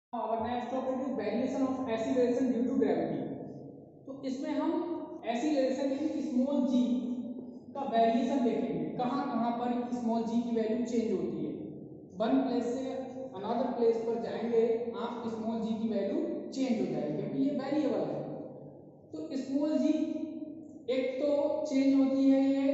our next topic is variation of acceleration due to gravity। तो इसमें हम acceleration यानी स्मॉल g का वेरिएशन देखेंगे, कहाँ कहाँ पर स्मॉल g की वैल्यू चेंज होती है। वन प्लेस से अनदर प्लेस पर जाएंगे आप, स्मॉल g की वैल्यू चेंज हो जाएगी क्योंकि ये वेरिएबल है। तो स्मॉल g एक तो चेंज होती है ये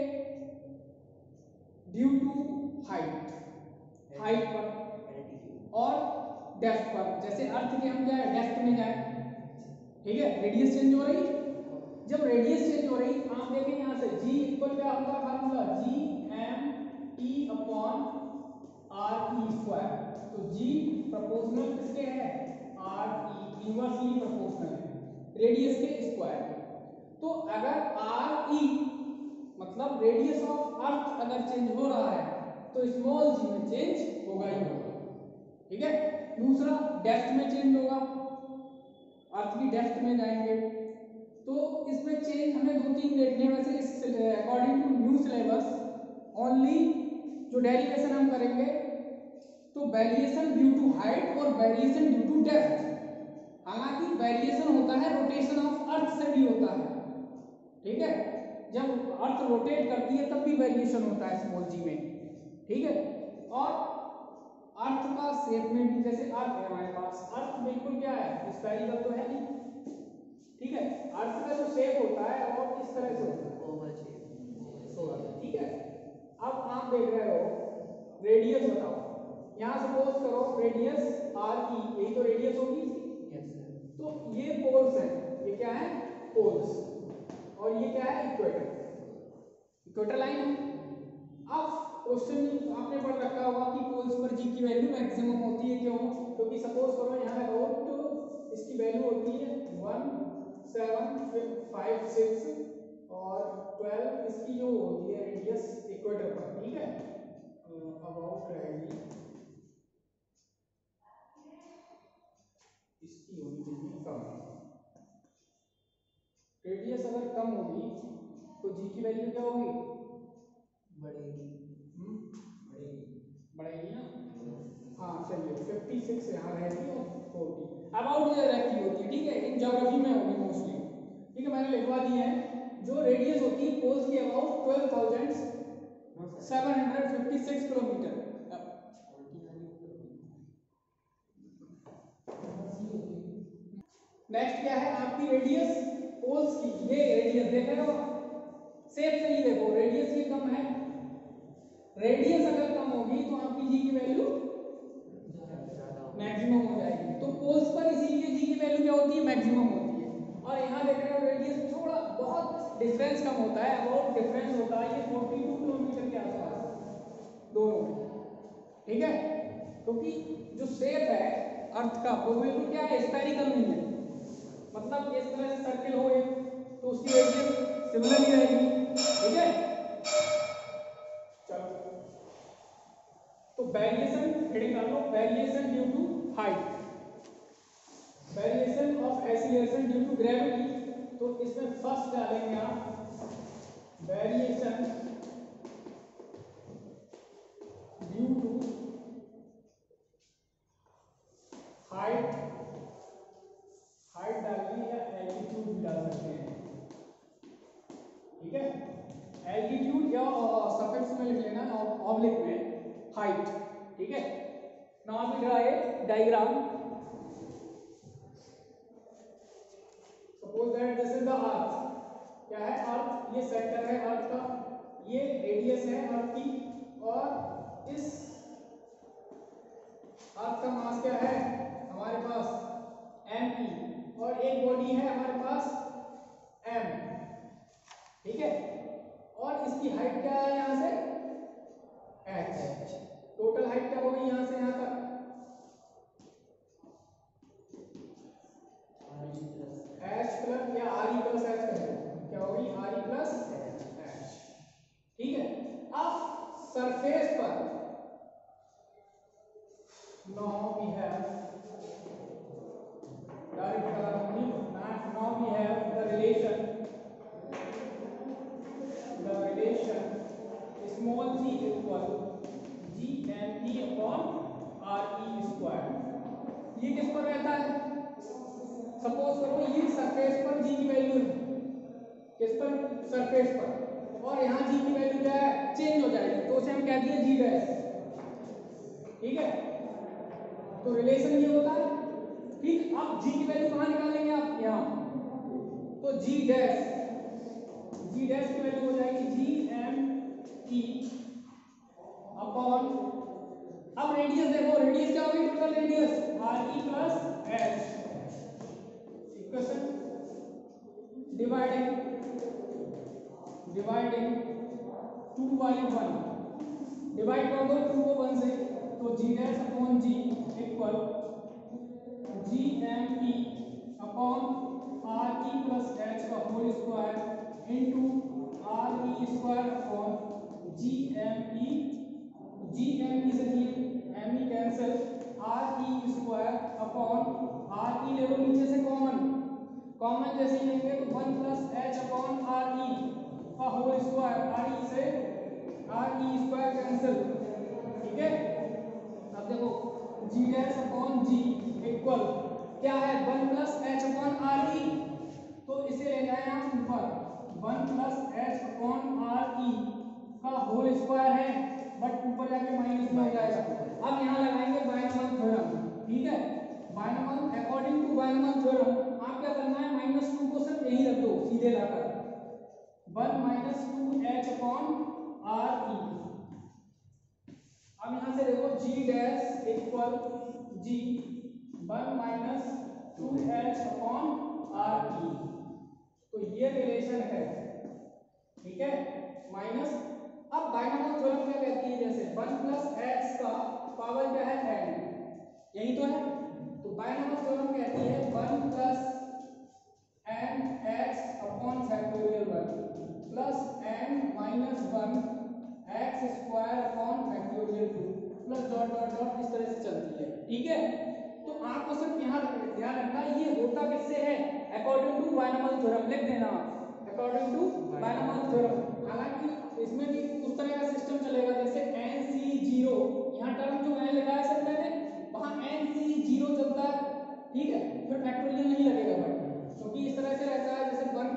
ड्यू टू हाइट पर और डेप्थ पर। जैसे अर्थ के हम क्या है डेप्थ में जाए, ठीक है, रेडियस चेंज हो रही। जब रेडियस चेंज हो रही आप देखें यहाँ से g इक्वल क्या होता है formula g m e upon r e square. तो g प्रोपोर्शनल किसके है r e, इनवर्सली प्रोपोर्शनल है रेडियस के स्क्वायर। तो अगर r e मतलब रेडियस ऑफ अर्थ अगर चेंज हो रहा है तो स्मॉल g में चेंज होगा ही होगा, ठीक है। दूसरा डेप्थ में चेंज होगा, अर्थ की डेप्थ में जाएंगे तो इसमें चेंज हमें दो तीन देखने में से according to new syllabus only जो डेरिवेशन हम करेंगे तो वेरिएशन ड्यू टू हाइट और वेरिएशन ड्यू टू डेप्थ। हालांकि वेरिएशन होता है रोटेशन ऑफ अर्थ से भी होता है, ठीक है, जब अर्थ रोटेट करती है तब भी वेरिएशन होता है स्मॉल जी में, ठीक है। और अर्थ का शेप में भी, जैसे अर्थ है हमारे पास, अर्थ बिल्कुल क्या है स्फेरिकल तो है नहीं, ठीक है। अर्थ का जो शेप होता है वो किस तरह से होता है ओवल शेप, ठीक है। अब आप देख रहे हो रेडियस बताओ, यहां सपोज करो रेडियस आर की, यही तो रेडियस होगी, तो ये पोल्स हैं, ये क्या है पोल्स, और ये क्या है इक्वेटर लाइन है। अब क्वेश्चन आपने पढ़ रखा होगा कि पोल्स पर जी की वैल्यू मैक्सिमम होती है, क्यों? क्योंकि सपोज करो यहाँ रूट इसकी वैल्यू होती है 1 7 5 6 और 12 इसकी जो होती है रेडियस इक्वेटर पर, ठीक है, अबाउट रहेगी इसकी होनी चाहिए कम। रेडियस अगर कम होगी तो जी की वैल्यू क्या होगी बढ़ेगी, बढ़ेगी ना, हाँ सही है। 56 यहाँ रहेगी और 40 अबाउट रहती होती है, ठीक है, इन ज्योग्राफी में होगी मोस्टली, ठीक है, मैंने लिखवा दी है। जो रेडियस होती है पोल्स की अबाउट 12,756 किलोमीटर। नेक्स्ट क्या है आपकी रेडियस पोल्स की, ये रेडियस देख रहे हो शेप से ही देखो, रेडियस ये कम है, रेडियस अगर कम होगी तो आपकी जी की वैल्यू मैक्सिमम हो जाएगी। तो पोल्स पर इसीलिए जी की वैल्यू क्या होती है मैक्सिमम होती है। और यहाँ देख रहे हो रेडियस थोड़ा बहुत डिफरेंस कम होता है, अबाउट डिफरेंस होता है ये 42 किलोमीटर के आसपास दोनों, ठीक है। क्योंकि जो शेप है अर्थ का वो बिल्कुल क्या है स्फेरिकल नहीं है, मतलब इस तरह से सर्किल हो तो उसकी रेडियस सिमिलर ही रहेगी, ठीक है। चलो तो वेरिएशन हेडिंग डाल लो, variation due to height, variation of acceleration due to gravity. तो इसमें फर्स्ट डालेंगे आप variation due to height, height डालिए या एल्टीट्यूड भी डाल सकते हैं, ठीक है। एल्टीट्यूड या सफिक्स में लिख लेना ऑब्लिक में हाइट, ठीक है। Now we draw a diagram, suppose that this is the earth, क्या है अर्थ, ये सेंटर है अर्थ का, ये रेडियस है अर्थ की, और इस अर्थ का मास क्या है हमारे पास m, और एक बॉडी है हमारे पास m, ठीक है। और इसकी हाइट क्या है यहां से h, टोटल हाइट क्या होगी यहां से यहां तक h प्लस या r e प्लस h करें, क्या होगी r e प्लस h, ठीक है। अब सरफेस पर now we have direct color only, now we have the relation small g equal g m e upon पर रहता है, सपोज करो ये सरफेस पर जी की वैल्यू है, किस पर, सरफेस पर, और यहाँ जी की वैल्यू क्या है, चेंज हो जाएगी, तो उसे हम कहते हैं जी डैश। ठीक है, तो रिलेशन ये होता है। ठीक, अब जी की वैल्यू कहाँ निकालेंगे आप, यहाँ, तो जी डैश की वैल्यू हो जाएगी जी एम ई अपॉन, अब रेडियस देखो, रेडियस क्या होगी, total radius R E plus H equation dividing 2 by 1, divide कर दो 2 को 1 से, तो G dash upon G equal G M E upon R E plus H का whole square into R E square upon G M E से M E cancel, R E square upon R E ले लो नीचे से common जैसे ही लेंगे तो 1 plus H upon R E का होल स्क्वायर, आर ई से आर ई स्क्वायर कैंसिल। ठीक है, अब देखो G dash upon G equal क्या है, 1 plus H upon R E, तो इसे ले जाए आप ऊपर, 1 plus H upon R E का होल स्क्वायर है, बट ऊपर जाके माइनस में हो जाएगा। अब यहाँ लगाएंगे बायनॉमियल थ्योरम। ठीक है, binomial, according to binomial theorem आप क्या करना है, -2 को सिर्फ यहीं रख दो सीधे लाकर, 1 minus 2 H upon R E. अब यहाँ से देखो G dash equal G 1 minus 2 H upon R E, तो ये रिलेशन है। ठीक है, माइनस, अब बायनॉमियल थ्योरम क्या कहती है, जैसे 1 प्लस एक्स का पावर क्या है n, यही तो है, तो बायनॉमियल थ्योरम कहती है 1 plus n x upon factorial 1 plus n minus 1 x square upon factorial 2 plus dot dot dot, इस तरह से चलती है। ठीक है, तो आपको सिर्फ यहाँ ध्यान रखना है ये होता किससे है, अकॉर्डिंग टू बायनॉमियल थ्योरम, लिख देना अकॉर्डिंग टू बायनॉमियल थ्योरम। हालांकि इसमें भी उस तरह का सिस्टम चलेगा जैसे NC0, यहाँ टर्म जो मैंने लिखा है सर मैंने, वहाँ NC0 चलता है। ठीक है, फिर फैक्टोरियल नहीं लगेगा, बट क्योंकि इस तरह से रहता है जैसे 1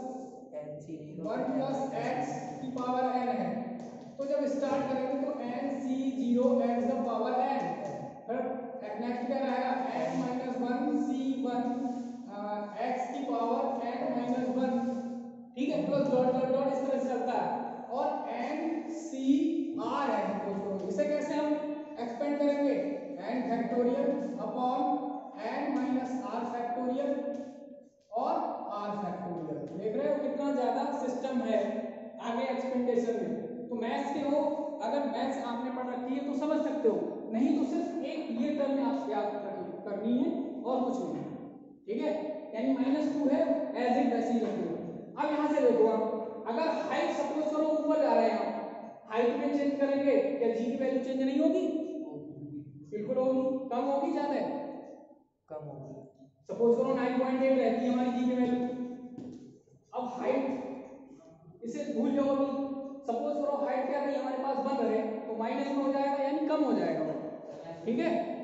प्लस x की पावर n है, तो जब स्टार्ट करेंगे तो NC0 x the power n, फिर नेक्स्ट क्या रहेगा n माइनस 1 C1 x की पावर n माइनस 1। ठीक है, प्लस डॉट डॉट डॉट इस तरह से चलता है, और NCR है, इसे कैसे हम एक्सपेंड करेंगे, n factorial upon n minus r factorial और r फैक्टोरियल। देख रहे हो कितना ज्यादा सिस्टम है आगे एक्सपेंडेशन में। तो मैथ्स के हो, अगर मैथ्स आपने पढ़ रखी है तो समझ सकते हो, नहीं तो सिर्फ एक ये टर्म आप याद करनी है और कुछ नहीं। ठीक है, यानी -2 है, एज इट वैसे ही रखो। अब यहाँ से देखो आप, अगर हाइट सपोज करो ऊपर जा रहे हैं आप, हाइट में चेंज करेंगे क्या जी की वैल्यू चेंज नहीं होगी, बिल्कुल होगी, कम होगी ज्यादा, कम होगी। सपोज करो 9.8 रहती है हमारी जी की वैल्यू, अब हाइट इसे भूल जाओ, अभी सपोज करो हाइट क्या रही हमारे पास 1 रहे, तो माइनस में हो जाएगा यानी कम हो जाएगा। ठीक है,